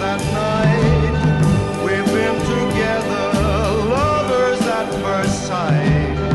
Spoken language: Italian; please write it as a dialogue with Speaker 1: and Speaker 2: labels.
Speaker 1: that night. We've been together, lovers at first sight.